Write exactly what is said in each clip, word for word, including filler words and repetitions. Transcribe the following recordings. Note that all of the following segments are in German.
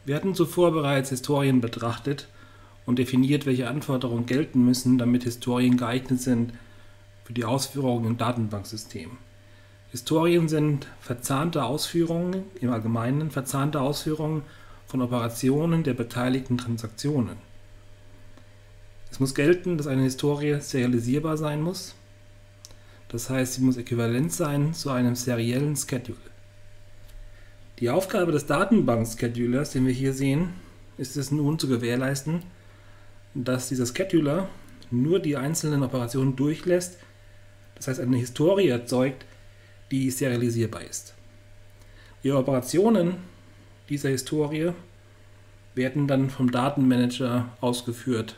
Wir hatten zuvor bereits Historien betrachtet und definiert, welche Anforderungen gelten müssen, damit Historien geeignet sind für die Ausführung im Datenbanksystem. Historien sind verzahnte Ausführungen, im Allgemeinen verzahnte Ausführungen von Operationen der beteiligten Transaktionen. Es muss gelten, dass eine Historie serialisierbar sein muss. Das heißt, sie muss äquivalent sein zu einem seriellen Schedule. Die Aufgabe des Datenbank-Schedulers, den wir hier sehen, ist es nun zu gewährleisten, dass dieser Scheduler nur die einzelnen Operationen durchlässt, das heißt eine Historie erzeugt, die serialisierbar ist. Die Operationen dieser Historie werden dann vom Datenmanager ausgeführt.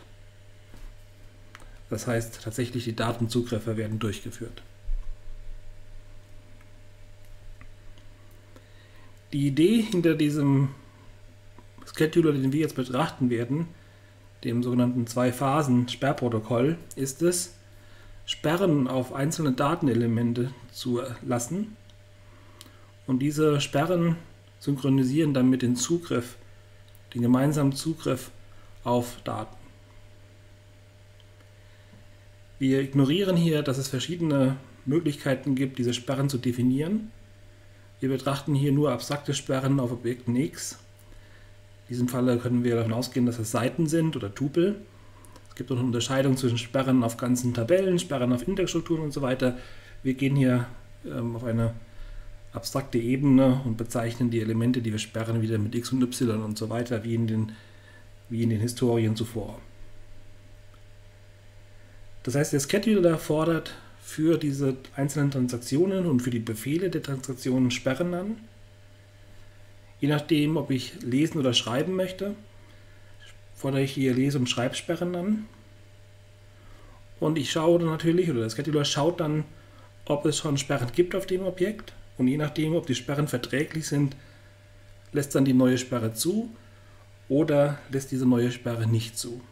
Das heißt, tatsächlich die Datenzugriffe werden durchgeführt. Die Idee hinter diesem Scheduler, den wir jetzt betrachten werden, dem sogenannten Zwei-Phasen-Sperrprotokoll, ist es, Sperren auf einzelne Datenelemente zu lassen und diese Sperren synchronisieren dann mit dem Zugriff, den gemeinsamen Zugriff auf Daten. Wir ignorieren hier, dass es verschiedene Möglichkeiten gibt, diese Sperren zu definieren. Wir betrachten hier nur abstrakte Sperren auf Objekten X. In diesem Falle können wir davon ausgehen, dass es Seiten sind oder Tupel. Es gibt auch eine Unterscheidung zwischen Sperren auf ganzen Tabellen, Sperren auf Indexstrukturen und so weiter. Wir gehen hier ähm, auf eine abstrakte Ebene und bezeichnen die Elemente, die wir sperren, wieder mit X und Y und so weiter, wie in den, wie in den Historien zuvor. Das heißt, der Scheduler fordert für diese einzelnen Transaktionen und für die Befehle der Transaktionen Sperren an. Je nachdem, ob ich lesen oder schreiben möchte, fordere ich hier Lese- und Schreibsperren an. Und ich schaue dann natürlich, oder der Scheduler schaut dann, ob es schon Sperren gibt auf dem Objekt. Und je nachdem, ob die Sperren verträglich sind, lässt dann die neue Sperre zu oder lässt diese neue Sperre nicht zu.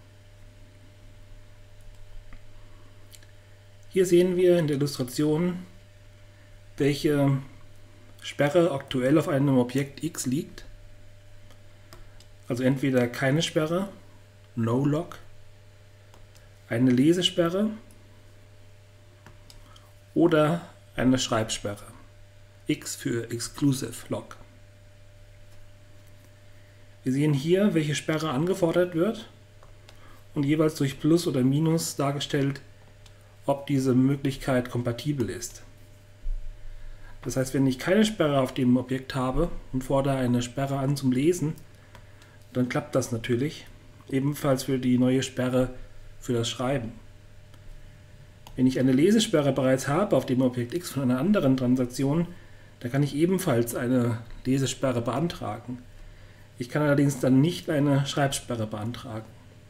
Hier sehen wir in der Illustration, welche Sperre aktuell auf einem Objekt X liegt. Also entweder keine Sperre, No Lock, eine Lesesperre oder eine Schreibsperre, X für Exclusive Lock. Wir sehen hier, welche Sperre angefordert wird und jeweils durch Plus oder Minus dargestellt, ob diese Möglichkeit kompatibel ist. Das heißt, wenn ich keine Sperre auf dem Objekt habe und fordere eine Sperre an zum Lesen, dann klappt das natürlich. Ebenfalls für die neue Sperre für das Schreiben. Wenn ich eine Lesesperre bereits habe auf dem Objekt X von einer anderen Transaktion, dann kann ich ebenfalls eine Lesesperre beantragen. Ich kann allerdings dann nicht eine Schreibsperre beantragen.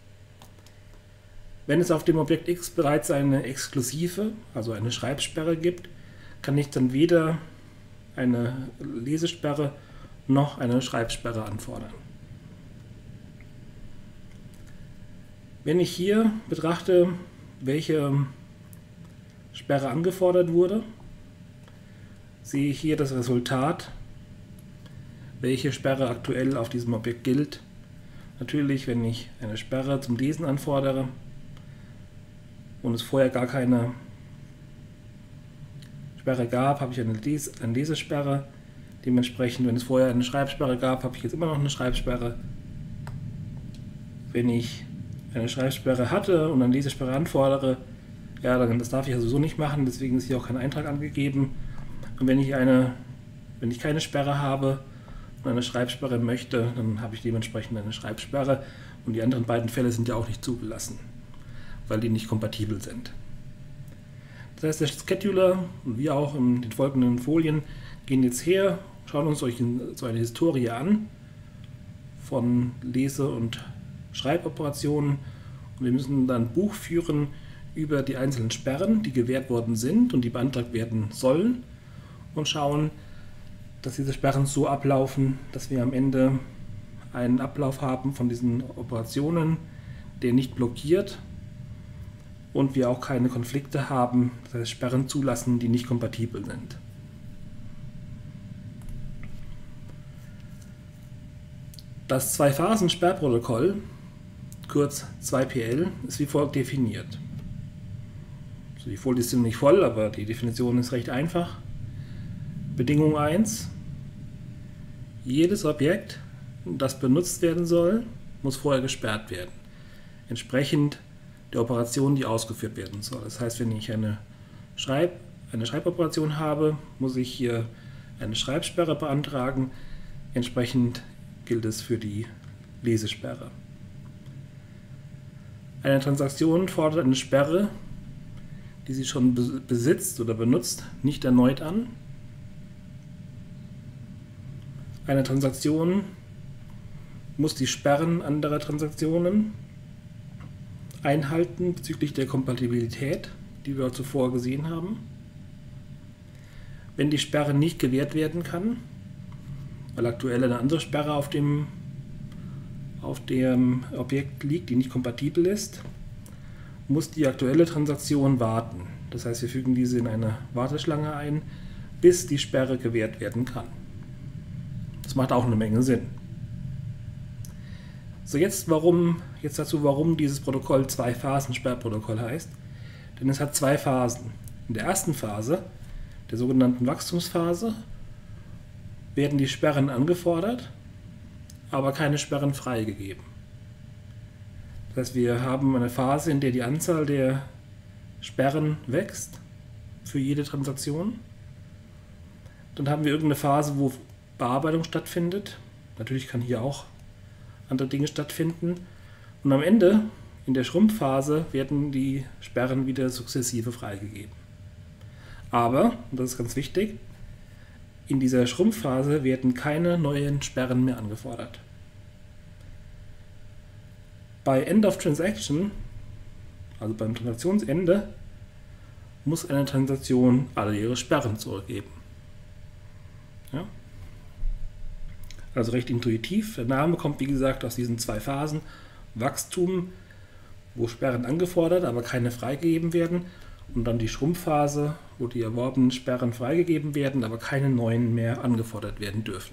Wenn es auf dem Objekt X bereits eine exklusive, also eine Schreibsperre gibt, kann ich dann weder eine Lesesperre noch eine Schreibsperre anfordern. Wenn ich hier betrachte, welche Sperre angefordert wurde, sehe ich hier das Resultat, welche Sperre aktuell auf diesem Objekt gilt. Natürlich, wenn ich eine Sperre zum Lesen anfordere und es vorher gar keine Sperre gab, habe ich eine, Les eine Lesesperre. Dementsprechend, wenn es vorher eine Schreibsperre gab, habe ich jetzt immer noch eine Schreibsperre. Wenn ich eine Schreibsperre hatte und eine Lesesperre anfordere, ja, dann das darf ich ja sowieso nicht machen, deswegen ist hier auch kein Eintrag angegeben. Und wenn ich eine, wenn ich keine Sperre habe und eine Schreibsperre möchte, dann habe ich dementsprechend eine Schreibsperre und die anderen beiden Fälle sind ja auch nicht zugelassen, weil die nicht kompatibel sind. Das heißt, der Scheduler und wir auch in den folgenden Folien gehen jetzt her, schauen uns so eine Historie an von Lese- und Schreiboperationen und wir müssen dann Buch führen über die einzelnen Sperren, die gewährt worden sind und die beantragt werden sollen und schauen, dass diese Sperren so ablaufen, dass wir am Ende einen Ablauf haben von diesen Operationen, der nicht blockiert und wir auch keine Konflikte haben, das heißt Sperren zulassen, die nicht kompatibel sind. Das Zwei-Phasen-Sperrprotokoll, kurz zwei P L, ist wie folgt definiert. Also die Folie ist ziemlich voll, aber die Definition ist recht einfach. Bedingung eins. Jedes Objekt, das benutzt werden soll, muss vorher gesperrt werden. Entsprechend der Operation, die ausgeführt werden soll. Das heißt, wenn ich eine, Schreib, eine Schreiboperation habe, muss ich hier eine Schreibsperre beantragen. Entsprechend gilt es für die Lesesperre. Eine Transaktion fordert eine Sperre, die sie schon besitzt oder benutzt, nicht erneut an. Eine Transaktion muss die Sperren anderer Transaktionen einhalten bezüglich der Kompatibilität, die wir zuvor gesehen haben. Wenn die Sperre nicht gewährt werden kann, weil aktuell eine andere Sperre auf dem, auf dem Objekt liegt, die nicht kompatibel ist, muss die aktuelle Transaktion warten. Das heißt, wir fügen diese in eine Warteschlange ein, bis die Sperre gewährt werden kann. Das macht auch eine Menge Sinn. So, jetzt, warum, jetzt dazu, warum dieses Protokoll Zwei-Phasen-Sperrprotokoll heißt. Denn es hat zwei Phasen. In der ersten Phase, der sogenannten Wachstumsphase, werden die Sperren angefordert, aber keine Sperren freigegeben. Das heißt, wir haben eine Phase, in der die Anzahl der Sperren wächst für jede Transaktion. Dann haben wir irgendeine Phase, wo Bearbeitung stattfindet. Natürlich kann hier auch andere Dinge stattfinden. Und am Ende, in der Schrumpfphase, werden die Sperren wieder sukzessive freigegeben. Aber, und das ist ganz wichtig, in dieser Schrumpfphase werden keine neuen Sperren mehr angefordert. Bei End of Transaction, also beim Transaktionsende, muss eine Transaktion alle ihre Sperren zurückgeben. Ja? Also recht intuitiv. Der Name kommt, wie gesagt, aus diesen zwei Phasen. Wachstum, wo Sperren angefordert, aber keine freigegeben werden. Und dann die Schrumpfphase, wo die erworbenen Sperren freigegeben werden, aber keine neuen mehr angefordert werden dürfen.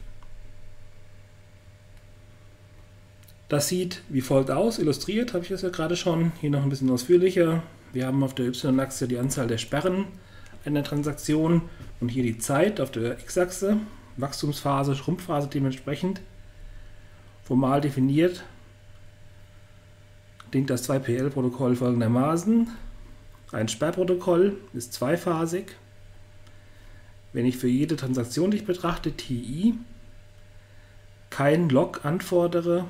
Das sieht wie folgt aus. Illustriert habe ich das ja gerade schon. Hier noch ein bisschen ausführlicher. Wir haben auf der Y-Achse die Anzahl der Sperren einer Transaktion und hier die Zeit auf der X-Achse. Wachstumsphase, Schrumpfphase dementsprechend. Formal definiert klingt das zwei P L-Protokoll folgendermaßen. Ein Sperrprotokoll ist zweiphasig. Wenn ich für jede Transaktion, die ich betrachte, T I, kein Log anfordere,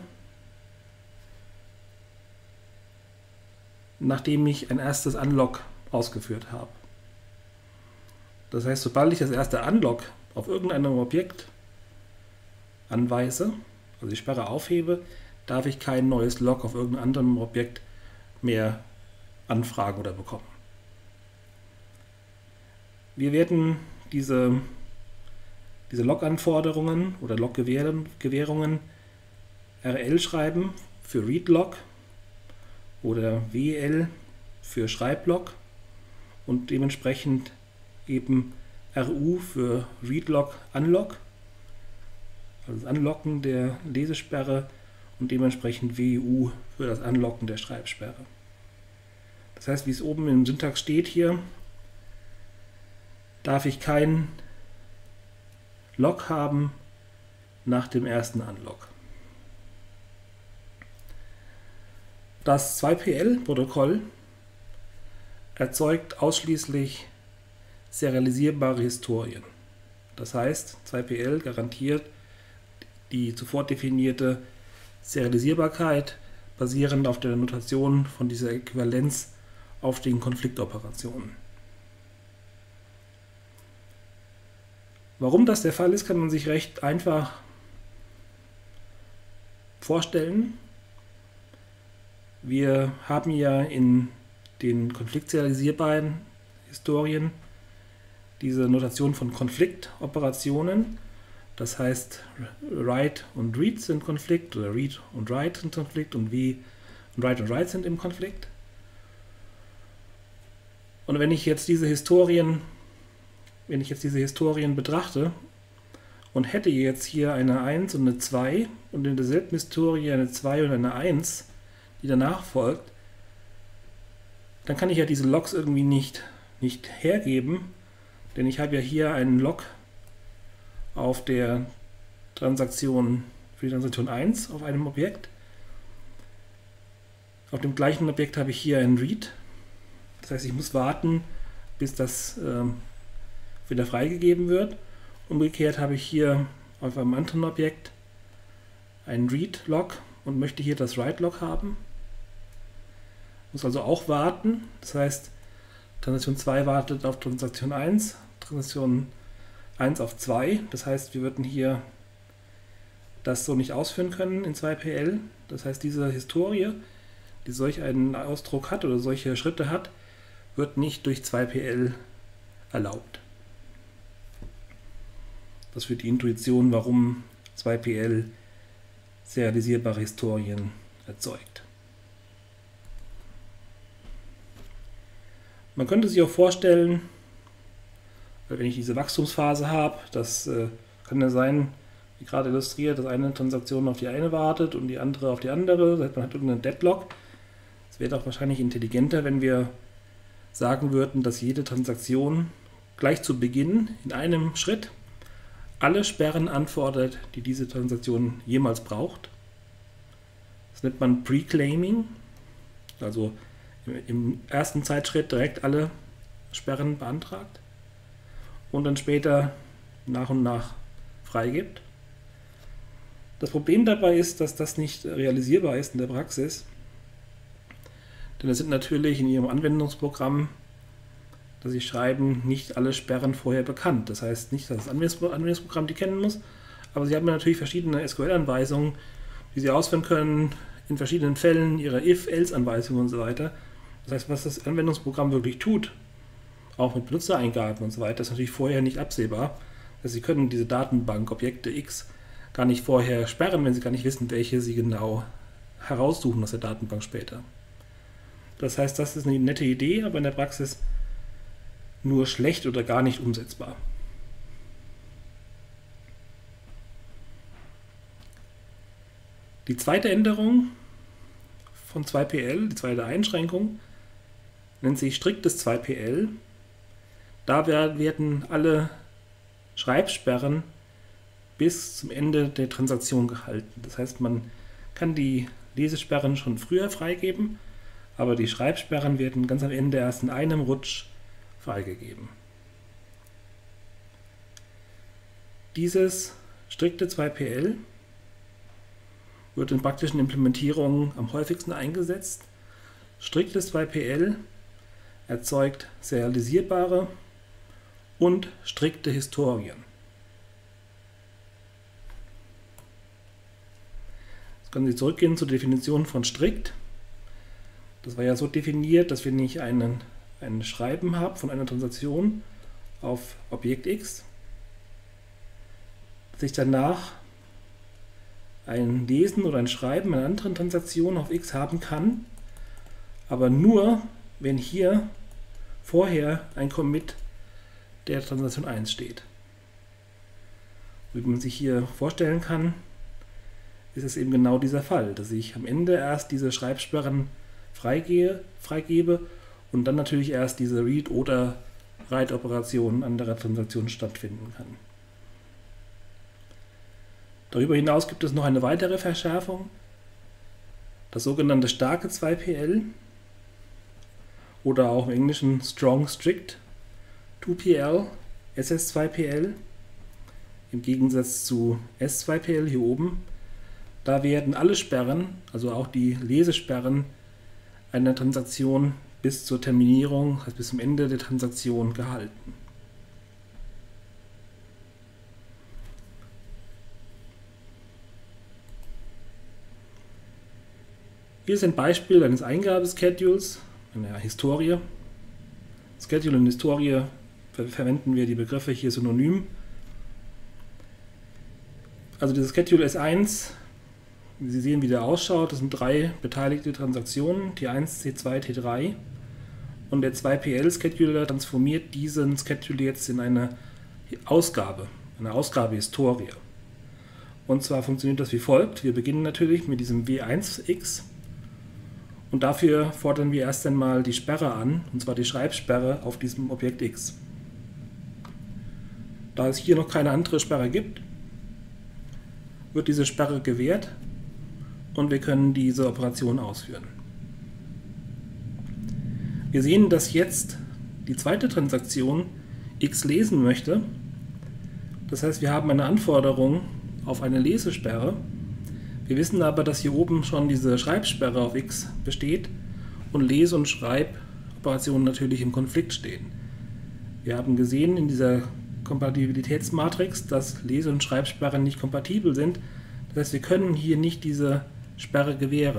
nachdem ich ein erstes Unlock ausgeführt habe. Das heißt, sobald ich das erste Unlock auf irgendeinem Objekt anweise, also die Sperre aufhebe, darf ich kein neues Log auf irgendeinem anderen Objekt mehr anfragen oder bekommen. Wir werden diese, diese Log-Anforderungen oder Log-Gewährungen R L schreiben für Read-Log oder W L für Schreiblog und dementsprechend eben R U für Read-Log Unlock, also das Unlocken der Lesesperre und dementsprechend W U für das Unlocken der Schreibsperre. Das heißt, wie es oben im Syntax steht hier, darf ich kein Log haben nach dem ersten Unlock. Das zwei P L-Protokoll erzeugt ausschließlich serialisierbare Historien. Das heißt, zwei P L garantiert die zuvor definierte Serialisierbarkeit basierend auf der Notation von dieser Äquivalenz auf den Konfliktoperationen. Warum das der Fall ist, kann man sich recht einfach vorstellen. Wir haben ja in den konfliktserialisierbaren Historien diese Notation von Konfliktoperationen. Das heißt, Write und Read sind Konflikt oder Read und Write sind Konflikt und wie und Write und Write sind im Konflikt. Und wenn ich jetzt diese Historien, wenn ich jetzt diese Historien betrachte und hätte jetzt hier eine eins und eine zwei und in derselben Historie eine zwei und eine eins, die danach folgt, dann kann ich ja diese Logs irgendwie nicht, nicht hergeben, denn ich habe ja hier einen Log auf der Transaktion für die Transaktion eins auf einem Objekt. Auf dem gleichen Objekt habe ich hier einen Read. Das heißt, ich muss warten, bis das ähm, wieder freigegeben wird. Umgekehrt habe ich hier auf einem anderen Objekt einen Read-Log und möchte hier das Write-Log haben. Muss also auch warten. Das heißt, Transaktion zwei wartet auf Transaktion eins, Transaktion eins auf zwei. Das heißt, wir würden hier das so nicht ausführen können in zwei P L. Das heißt, diese Historie, die solch einen Ausdruck hat oder solche Schritte hat, wird nicht durch zwei P L erlaubt. Das für die Intuition, warum zwei P L serialisierbare Historien erzeugt. Man könnte sich auch vorstellen, weil wenn ich diese Wachstumsphase habe, das äh, kann ja sein, wie gerade illustriert, dass eine Transaktion auf die eine wartet und die andere auf die andere. Das heißt, man hat irgendeinen Deadlock. Es wäre doch wahrscheinlich intelligenter, wenn wir sagen würden, dass jede Transaktion gleich zu Beginn in einem Schritt alle Sperren antwortet, die diese Transaktion jemals braucht. Das nennt man Pre-Claiming, also im ersten Zeitschritt direkt alle Sperren beantragt und dann später nach und nach freigibt. Das Problem dabei ist, dass das nicht realisierbar ist in der Praxis, denn es sind natürlich in Ihrem Anwendungsprogramm, das Sie schreiben, nicht alle Sperren vorher bekannt. Das heißt nicht, dass das Anwendungsprogramm die kennen muss, aber Sie haben natürlich verschiedene S Q L-Anweisungen, die Sie ausführen können, in verschiedenen Fällen, Ihre If-Else-Anweisungen und so weiter. Das heißt, was das Anwendungsprogramm wirklich tut, auch mit Benutzereingaben und so weiter, ist natürlich vorher nicht absehbar. Also Sie können diese Datenbank, Objekte X, gar nicht vorher sperren, wenn Sie gar nicht wissen, welche Sie genau heraussuchen aus der Datenbank später. Das heißt, das ist eine nette Idee, aber in der Praxis nur schlecht oder gar nicht umsetzbar. Die zweite Änderung von zwei P L, die zweite Einschränkung, nennt sich striktes zwei P L. Da werden alle Schreibsperren bis zum Ende der Transaktion gehalten. Das heißt, man kann die Lesesperren schon früher freigeben, aber die Schreibsperren werden ganz am Ende erst in einem Rutsch freigegeben. Dieses strikte zwei P L wird in praktischen Implementierungen am häufigsten eingesetzt. Striktes zwei P L erzeugt serialisierbare und strikte Historien. Jetzt können Sie zurückgehen zur Definition von strikt. Das war ja so definiert, dass wir nicht einen, ein Schreiben haben von einer Transaktion auf Objekt X, dass ich danach ein Lesen oder ein Schreiben einer anderen Transaktion auf X haben kann, aber nur, wenn hier vorher ein Commit der Transaktion eins steht. Wie man sich hier vorstellen kann, ist es eben genau dieser Fall, dass ich am Ende erst diese Schreibsperren freigehe, freigebe und dann natürlich erst diese Read- oder Write-Operation anderer Transaktionen stattfinden kann. Darüber hinaus gibt es noch eine weitere Verschärfung, das sogenannte starke zwei P L oder auch im Englischen Strong Strict zwei P L, S S zwei P L, im Gegensatz zu S zwei P L hier oben. Da werden alle Sperren, also auch die Lesesperren einer Transaktion bis zur Terminierung, also bis zum Ende der Transaktion gehalten. Hier ist ein Beispiel eines Eingabeschedules, einer Historie. Schedule und Historie ver verwenden wir die Begriffe hier synonym. Also dieses Schedule S eins, wie Sie sehen, wie der ausschaut, das sind drei beteiligte Transaktionen, T eins, T zwei, T drei. Und der zwei P L-Scheduler transformiert diesen Schedule jetzt in eine Ausgabe, eine Ausgabehistorie. Und zwar funktioniert das wie folgt. Wir beginnen natürlich mit diesem w eins x und dafür fordern wir erst einmal die Sperre an, und zwar die Schreibsperre auf diesem Objekt x. Da es hier noch keine andere Sperre gibt, wird diese Sperre gewährt und wir können diese Operation ausführen. Wir sehen, dass jetzt die zweite Transaktion x lesen möchte. Das heißt, wir haben eine Anforderung auf eine Lesesperre. Wir wissen aber, dass hier oben schon diese Schreibsperre auf x besteht und Lese- und Schreiboperationen natürlich im Konflikt stehen. Wir haben gesehen in dieser Kompatibilitätsmatrix, dass Lese- und Schreibsperren nicht kompatibel sind. Das heißt, wir können hier nicht diese Sperre gewähren.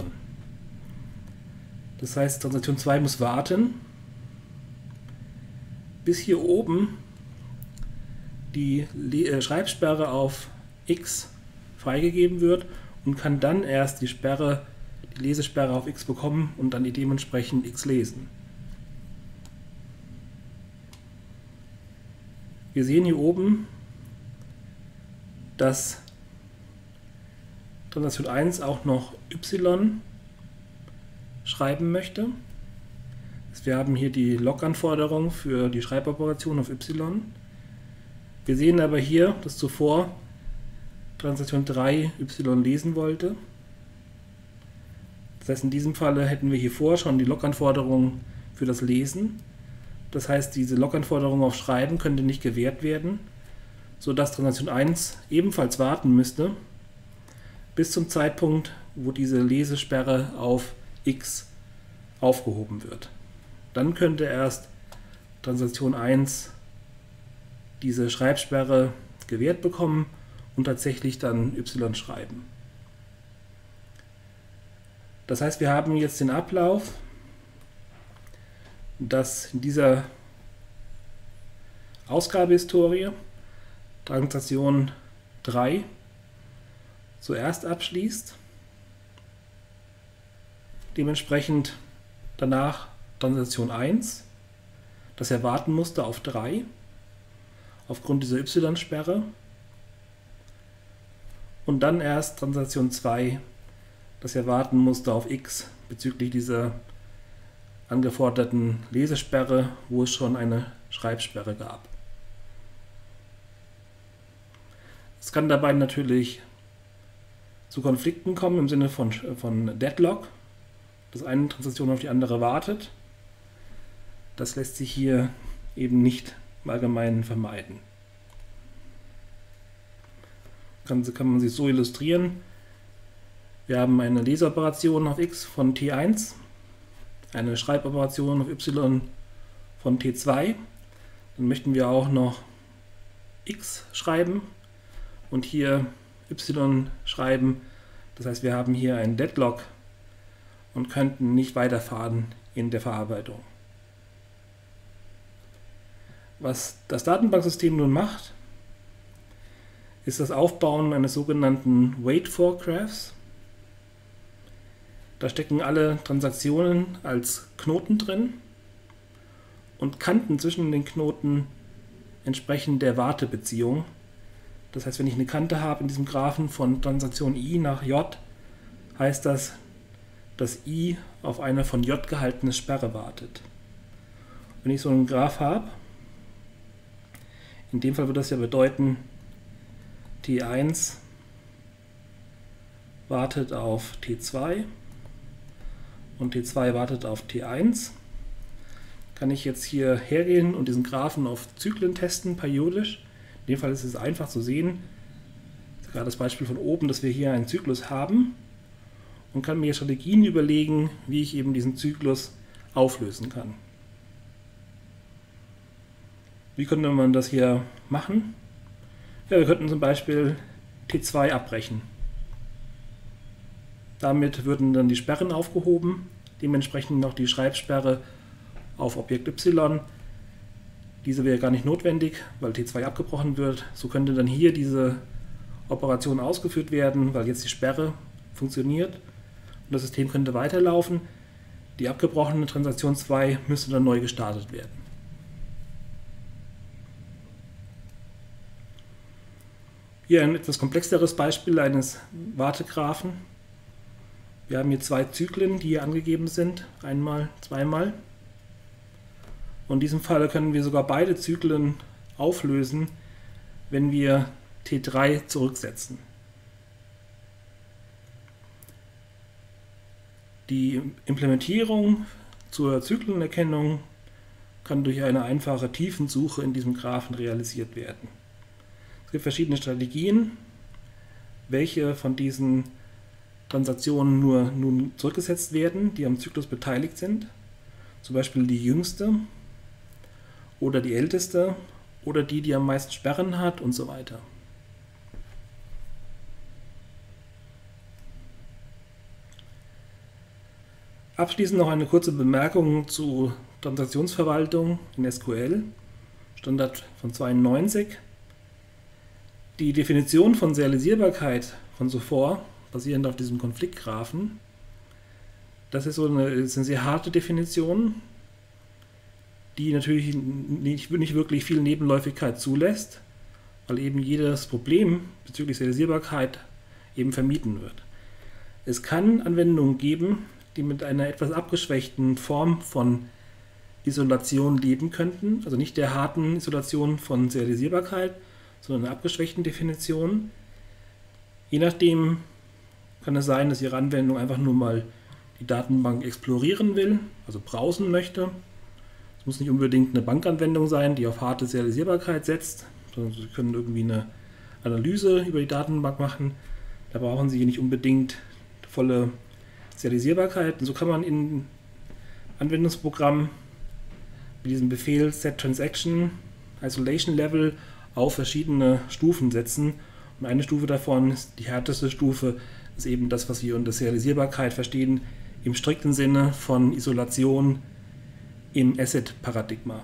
Das heißt, Transaktion zwei muss warten, bis hier oben die Schreibsperre auf x freigegeben wird und kann dann erst die Sperre, die Lesesperre auf x bekommen und dann die dementsprechend x lesen. Wir sehen hier oben, dass Transaktion eins auch noch y schreiben möchte. Wir haben hier die Log-Anforderung für die Schreiboperation auf y. Wir sehen aber hier, dass zuvor Transaktion drei y lesen wollte. Das heißt, in diesem Falle hätten wir hier vor schon die Log-Anforderung für das Lesen. Das heißt, diese Log-Anforderung auf Schreiben könnte nicht gewährt werden, sodass Transaktion eins ebenfalls warten müsste, bis zum Zeitpunkt, wo diese Lesesperre auf x aufgehoben wird. Dann könnte erst Transaktion eins diese Schreibsperre gewährt bekommen und tatsächlich dann y schreiben. Das heißt, wir haben jetzt den Ablauf, dass in dieser Ausgabehistorie Transaktion drei zuerst abschließt, dementsprechend danach Transaktion eins, das er warten musste auf drei, aufgrund dieser y-Sperre, und dann erst Transaktion zwei, das er warten musste auf x bezüglich dieser angeforderten Lesesperre, wo es schon eine Schreibsperre gab. Es kann dabei natürlich zu Konflikten kommen im Sinne von, von Deadlock, dass eine Transaktion auf die andere wartet. Das lässt sich hier eben nicht im Allgemeinen vermeiden. Kann, kann man sich so illustrieren. Wir haben eine Leseoperation auf x von T eins, eine Schreiboperation auf y von T zwei. Dann möchten wir auch noch x schreiben und hier y schreiben. Das heißt, wir haben hier einen Deadlock und könnten nicht weiterfahren in der Verarbeitung. Was das Datenbanksystem nun macht, ist das Aufbauen eines sogenannten Wait-for-Graphs. Da stecken alle Transaktionen als Knoten drin und Kanten zwischen den Knoten entsprechen der Wartebeziehung. Das heißt, wenn ich eine Kante habe in diesem Graphen von Transaktion i nach j, heißt das, dass i auf eine von j gehaltene Sperre wartet. Wenn ich so einen Graph habe, in dem Fall würde das ja bedeuten, T eins wartet auf T zwei und T zwei wartet auf T eins. Kann ich jetzt hier hergehen und diesen Graphen auf Zyklen testen, periodisch. In dem Fall ist es einfach zu sehen, das ist gerade das Beispiel von oben, dass wir hier einen Zyklus haben, und kann mir Strategien überlegen, wie ich eben diesen Zyklus auflösen kann. Wie könnte man das hier machen? Ja, wir könnten zum Beispiel T zwei abbrechen. Damit würden dann die Sperren aufgehoben, dementsprechend noch die Schreibsperre auf Objekt y. Diese wäre gar nicht notwendig, weil T zwei abgebrochen wird. So könnte dann hier diese Operation ausgeführt werden, weil jetzt die Sperre funktioniert und das System könnte weiterlaufen. Die abgebrochene Transaktion zwei müsste dann neu gestartet werden. Hier ein etwas komplexeres Beispiel eines Wartegraphen. Wir haben hier zwei Zyklen, die hier angegeben sind, einmal, zweimal. Und in diesem Fall können wir sogar beide Zyklen auflösen, wenn wir T drei zurücksetzen. Die Implementierung zur Zyklenerkennung kann durch eine einfache Tiefensuche in diesem Graphen realisiert werden. Es gibt verschiedene Strategien, welche von diesen Transaktionen nur nun zurückgesetzt werden, die am Zyklus beteiligt sind. Zum Beispiel die jüngste oder die älteste oder die, die am meisten Sperren hat und so weiter. Abschließend noch eine kurze Bemerkung zu Transaktionsverwaltung in S Q L, Standard von zweiundneunzig. Die Definition von Serialisierbarkeit von zuvor, basierend auf diesem Konfliktgraphen, das ist so eine, ist eine sehr harte Definition, die natürlich nicht, nicht wirklich viel Nebenläufigkeit zulässt, weil eben jedes Problem bezüglich Serialisierbarkeit eben vermieden wird. Es kann Anwendungen geben, die mit einer etwas abgeschwächten Form von Isolation leben könnten, also nicht der harten Isolation von Serialisierbarkeit, sondern einer abgeschwächten Definition. Je nachdem kann es sein, dass Ihre Anwendung einfach nur mal die Datenbank explorieren will, also browsen möchte. Es muss nicht unbedingt eine Bankanwendung sein, die auf harte Serialisierbarkeit setzt, sondern Sie können irgendwie eine Analyse über die Datenbank machen. Da brauchen Sie nicht unbedingt volle Serialisierbarkeit. Und so kann man in Anwendungsprogramm mit diesem Befehl setTransaction Isolation Level auf verschiedene Stufen setzen. Und eine Stufe davon ist die härteste Stufe, ist eben das, was wir unter Serialisierbarkeit verstehen, im strikten Sinne von Isolation im Asset-Paradigma.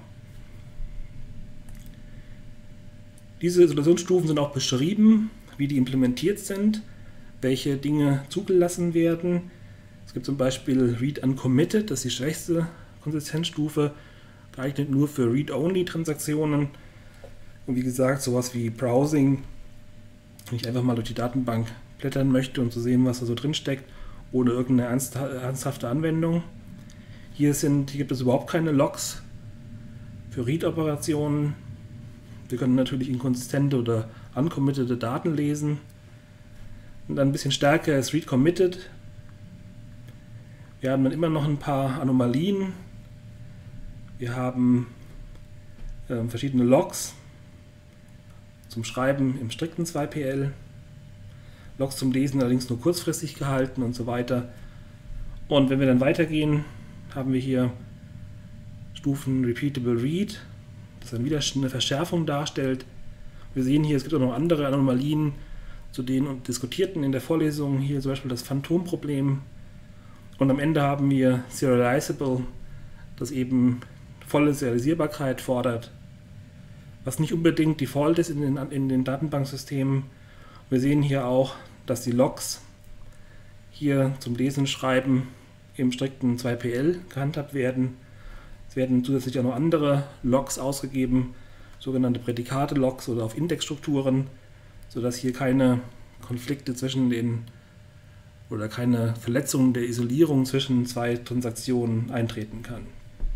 Diese Isolationsstufen sind auch beschrieben, wie die implementiert sind, welche Dinge zugelassen werden. Es gibt zum Beispiel Read Uncommitted, das ist die schwächste Konsistenzstufe, geeignet nur für Read-Only-Transaktionen. Und wie gesagt, sowas wie Browsing, wenn ich einfach mal durch die Datenbank blättern möchte, um zu sehen, was da so drin steckt, ohne irgendeine ernsthafte Anwendung. Hier, sind, hier gibt es überhaupt keine Logs für Read-Operationen. Wir können natürlich inkonsistente oder uncommittede Daten lesen. Und dann ein bisschen stärker ist Read Committed. Wir haben dann immer noch ein paar Anomalien. Wir haben äh, verschiedene Logs zum Schreiben im strikten zwei P L. Logs zum Lesen allerdings nur kurzfristig gehalten und so weiter. Und wenn wir dann weitergehen, haben wir hier Stufen Repeatable Read, das dann wieder eine Verschärfung darstellt. Wir sehen hier, es gibt auch noch andere Anomalien, zu denen diskutierten in der Vorlesung, hier zum Beispiel das Phantomproblem. Und am Ende haben wir Serializable, das eben volle Serialisierbarkeit fordert, was nicht unbedingt Default ist in den, in den Datenbanksystemen. Wir sehen hier auch, dass die Logs hier zum Lesen und Schreiben im strikten zwei P L gehandhabt werden. Es werden zusätzlich auch noch andere Logs ausgegeben, sogenannte Prädikate-Logs oder auf Indexstrukturen, sodass hier keine Konflikte zwischen den oder keine Verletzung der Isolierung zwischen zwei Transaktionen eintreten kann.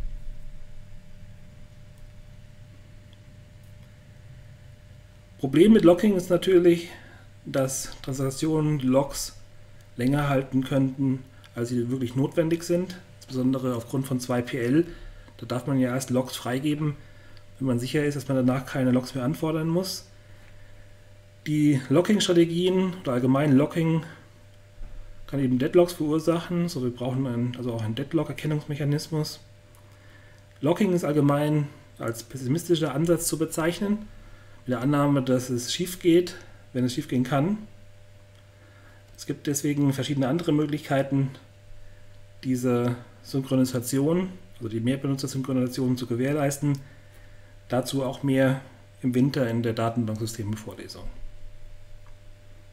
Problem mit Locking ist natürlich, dass Transaktionen die Logs länger halten könnten, als sie wirklich notwendig sind, insbesondere aufgrund von zwei P L. Da darf man ja erst Logs freigeben, wenn man sicher ist, dass man danach keine Logs mehr anfordern muss. Die Locking-Strategien oder allgemein Locking kann eben Deadlocks verursachen, so wir brauchen einen, also auch einen Deadlock-Erkennungsmechanismus. Locking ist allgemein als pessimistischer Ansatz zu bezeichnen, mit der Annahme, dass es schief geht, wenn es schief gehen kann. Es gibt deswegen verschiedene andere Möglichkeiten, diese Synchronisation, also die Mehrbenutzersynchronisation zu gewährleisten. Dazu auch mehr im Winter in der Datenbanksysteme-Vorlesung.